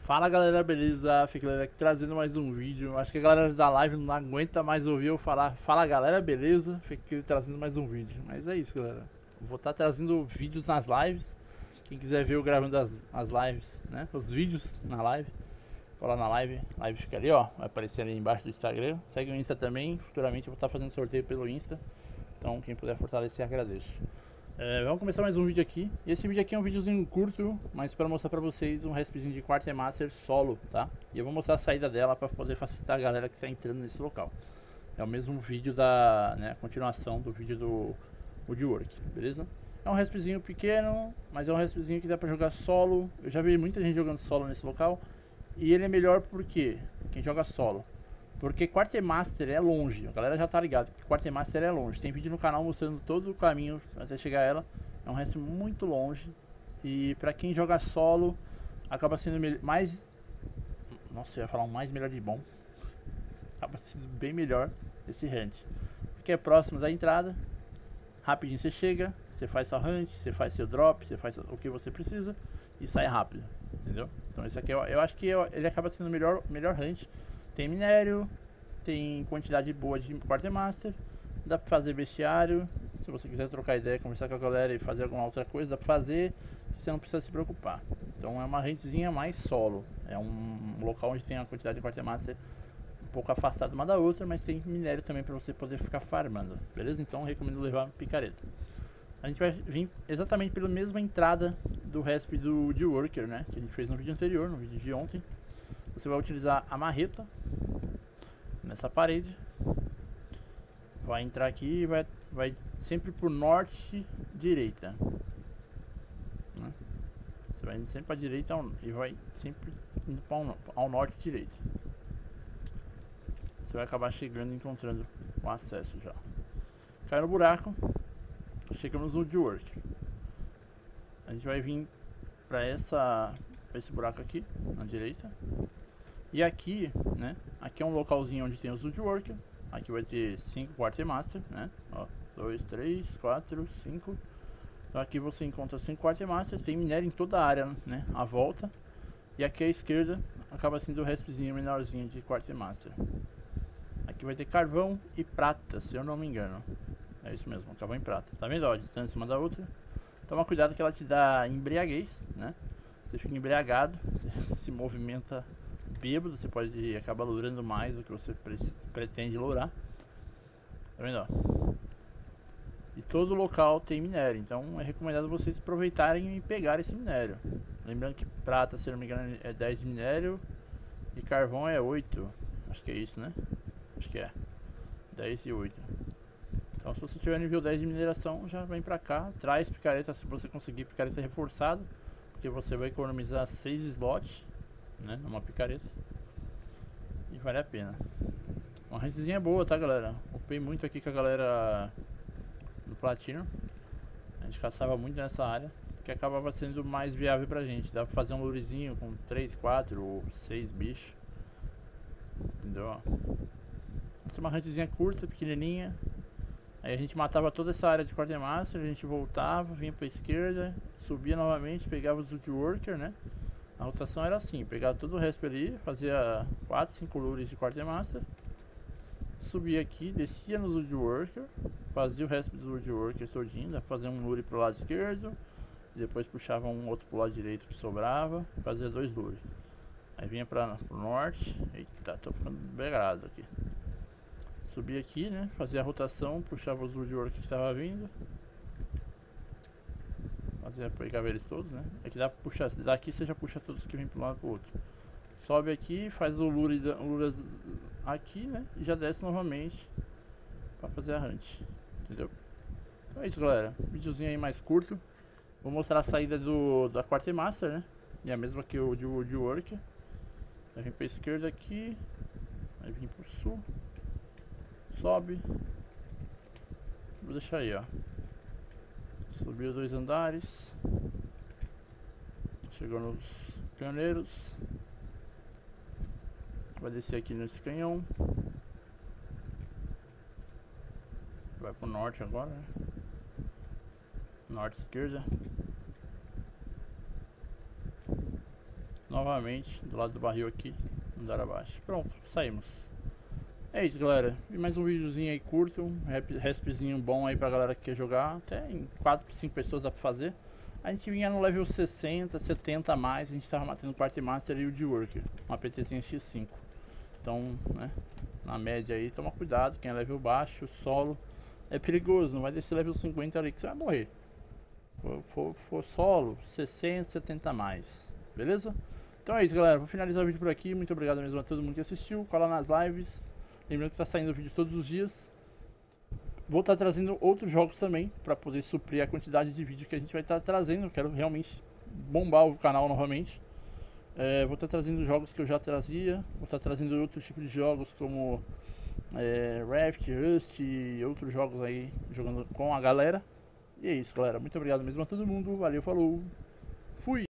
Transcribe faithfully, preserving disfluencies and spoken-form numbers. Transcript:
Fala galera, beleza? Fica galera aqui trazendo mais um vídeo. Acho que a galera da live não aguenta mais ouvir eu falar. Fala galera, beleza? Fica aqui trazendo mais um vídeo. Mas é isso, galera. Vou estar trazendo vídeos nas lives. Quem quiser ver eu gravando as, as lives, né? Os vídeos na live. Cola na live. A live fica ali, ó. Vai aparecer ali embaixo do Instagram. Segue o Insta também. Futuramente eu vou estar fazendo sorteio pelo Insta. Então quem puder fortalecer, agradeço. É, vamos começar mais um vídeo aqui. E esse vídeo aqui é um videozinho curto, mas para mostrar para vocês um respzinho de Quartermaster solo, tá? E eu vou mostrar a saída dela para poder facilitar a galera que está entrando nesse local. É o mesmo vídeo da, né, continuação do vídeo do Woodwork, beleza? É um respzinho pequeno, mas é um respzinho que dá para jogar solo. Eu já vi muita gente jogando solo nesse local. E ele é melhor porque quem joga solo. Porque Quartermaster é longe, a galera já tá ligado que Quartermaster é longe. Tem vídeo no canal mostrando todo o caminho até chegar a ela. É um resto muito longe. E pra quem joga solo, acaba sendo mais... Nossa, eu ia falar um mais melhor de bom. Acaba sendo bem melhor esse hunt. Porque é próximo da entrada. Rapidinho você chega, você faz sua hunt, você faz seu drop, você faz o que você precisa e sai rápido, entendeu? Então esse aqui eu, eu acho que eu, ele acaba sendo o melhor, melhor hunt. Tem minério, tem quantidade boa de Quartermaster, dá pra fazer bestiário. Se você quiser trocar ideia, conversar com a galera e fazer alguma outra coisa, dá pra fazer, você não precisa se preocupar. Então é uma rentezinha mais solo. É um local onde tem a quantidade de Quartermaster um pouco afastada uma da outra, mas tem minério também pra você poder ficar farmando, beleza? Então eu recomendo levar picareta. A gente vai vir exatamente pela mesma entrada do resp do Woodworker, né? Que a gente fez no vídeo anterior, no vídeo de ontem. Você vai utilizar a marreta nessa parede. Vai entrar aqui e vai, vai sempre por norte direita, né? Você vai indo sempre para direita e vai sempre indo para ao, ao norte direito. Você vai acabar chegando e encontrando o acesso já. Cai no buraco. Chegamos no Woodwork. A gente vai vir para essa pra esse buraco aqui na direita. E aqui, né? Aqui é um localzinho onde tem os Woodworker. Aqui vai ter cinco Quartermaster, né? Ó, dois, três, quatro, cinco. Então aqui você encontra cinco Quartermaster. Tem minério em toda a área, né? À volta. E aqui à esquerda acaba sendo o respzinho menorzinho de Quartermaster. Aqui vai ter carvão e prata, se eu não me engano. É isso mesmo, carvão e prata. Tá vendo? Ó, a distância uma da outra. Toma cuidado que ela te dá embriaguez, né? Você fica embriagado, você se movimenta bêbado, você pode acabar lourando mais do que você pre pretende lourar. Tá vendo, ó? E todo local tem minério, então é recomendado vocês aproveitarem e pegar esse minério. Lembrando que prata, se não me engano, é dez de minério e carvão é oito. Acho que é isso, né? Acho que é dez e oito. Então se você tiver nível dez de mineração, já vem pra cá, traz picareta se você conseguir picareta reforçada, porque você vai economizar seis slots, né, numa picareta. E vale a pena. Uma rentezinha boa, tá, galera? Upei muito aqui com a galera do Platino. A gente caçava muito nessa área, que acabava sendo mais viável pra gente. Dá pra fazer um lurezinho com três, quatro ou seis bichos. Entendeu? Essa é uma rentezinha curta, pequenininha. Aí a gente matava toda essa área de Quartermaster, a gente voltava, vinha pra esquerda, subia novamente, pegava os Woodworker, né? A rotação era assim, pegava todo o resto ali, fazia quatro, cinco lures de Quartermaster, subia aqui, descia nos Woodworker, fazia o resto dos Woodworker todinho, fazia um lure pro lado esquerdo, depois puxava um outro pro lado direito que sobrava, fazia dois lures. Aí vinha pra, pro norte, eita, tô ficando begrado aqui. Subia aqui, né? Fazia a rotação, puxava os Woodwork que estava vindo. Fazia, pegava eles todos, né? Aqui dá pra puxar, daqui você já puxa todos que vêm para um lado pro outro. Sobe aqui, faz o lure, lure aqui, né? E já desce novamente para fazer a hunt, entendeu? Então é isso, galera. Videozinho aí mais curto. Vou mostrar a saída do da Quartermaster, né? E a mesma que o de Woodwork. Vai vir pra esquerda aqui, vai vir pro sul. Sobe. Vou deixar aí, ó. Subiu dois andares. Chegou nos canhoneiros. Vai descer aqui nesse canhão. Vai pro norte agora, né? Norte esquerda. novamente do lado do barril aqui, andar abaixo. Pronto, saímos. É isso, galera. E mais um videozinho aí curto, um respzinho bom aí pra galera que quer jogar. Até em quatro, cinco pessoas dá pra fazer. A gente vinha no level sessenta, setenta a mais, a gente tava matando o Quartermaster e o D-Worker, uma PTzinha X cinco. Então, né, na média aí, toma cuidado, quem é level baixo, solo, é perigoso, não vai descer level cinquenta ali que você vai morrer. For, for, for solo, sessenta, setenta a mais, beleza? Então é isso, galera, vou finalizar o vídeo por aqui, muito obrigado mesmo a todo mundo que assistiu, cola nas lives, lembrando que tá saindo vídeo todos os dias. Vou estar tá trazendo outros jogos também, para poder suprir a quantidade de vídeo que a gente vai estar tá trazendo. Eu quero realmente bombar o canal novamente. É, vou estar tá trazendo jogos que eu já trazia, vou estar tá trazendo outros tipos de jogos como é, Raft, Rust e outros jogos aí, jogando com a galera. E é isso, galera. Muito obrigado mesmo a todo mundo. Valeu, falou. Fui!